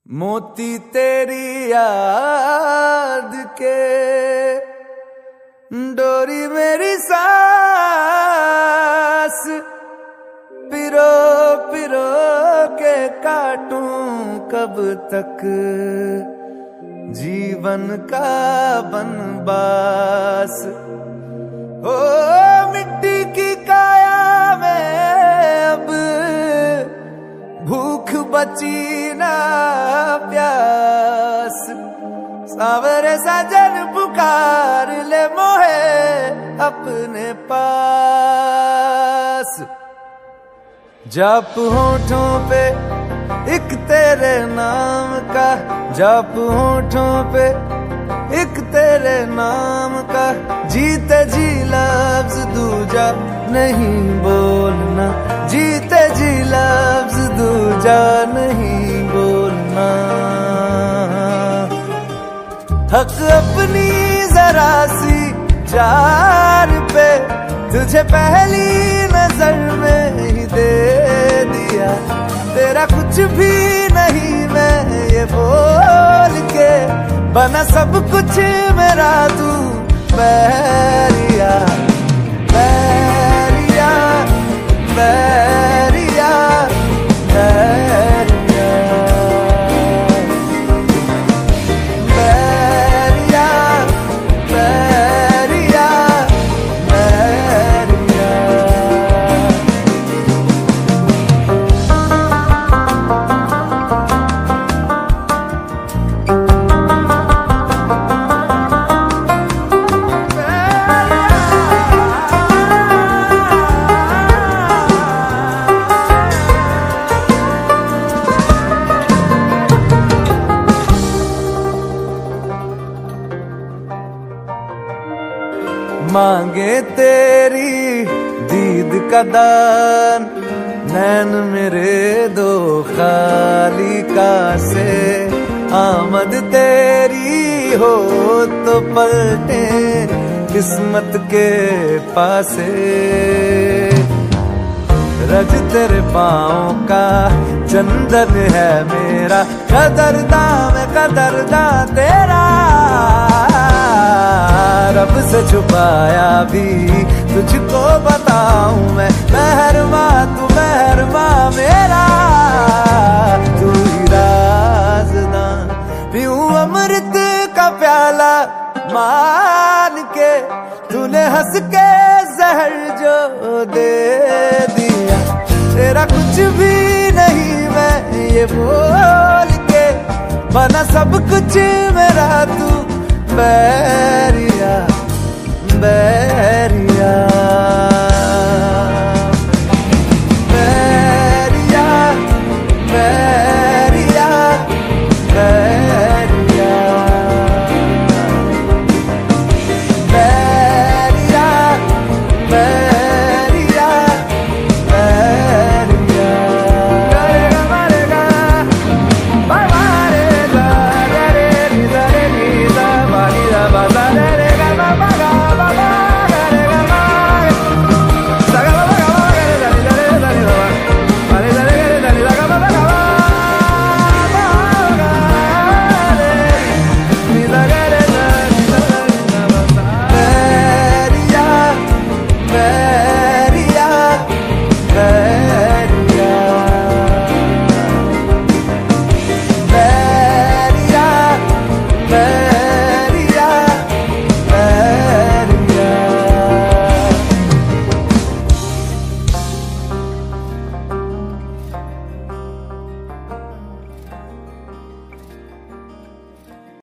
मोती तेरी याद के डोरी मेरी सांस पिरो पिरो के काटूं कब तक जीवन का बनबास। ओ मिट्टी की काया में अब भूख बची ना प्यास। सावरे सजन पुकार ले मोहे अपने पास। जाप होठों पे एक तेरे नाम का, जाप होठों पे एक तेरे नाम का। जीते जी लफ्ज दूजा नहीं बोलना, जीते जी लफ्ज दूजा नहीं बोलना। हक अपनी जरा सी चार पे तुझे पहली नजर में ही दे दिया। तेरा कुछ भी नहीं मैं ये बोल के, बना सब कुछ मेरा तू बैरिया बैरिया बैरिया बैरिया बैरिया बैरिया बैरिया। मांगे तेरी दीद का दान नैन मेरे दो खाली कासे। आमद तेरी हो तो पलटे किस्मत के पासे। रज तेरे पाँव का चंदन है मेरा, कदरदा में कदरदा तेरा। रब से छुपाया भी तुझको बताऊं मैं, मेहरमा तू मेहरमा मेरा। तू ही राज़दां पीऊं अमृत का प्याला मान के। तूने हंस के जहर जो दे दिया। तेरा कुछ भी नहीं मैं ये बोल के, बना सब कुछ मेरा तू बैरिया बैरिया।